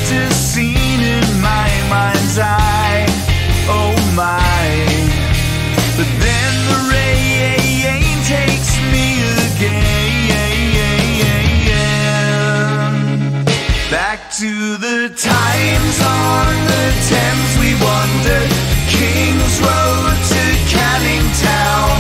a scene in my mind's eye. Oh my. But then the rain takes me again. Back to the times on the Thames we wandered, King's Road to Canning Town.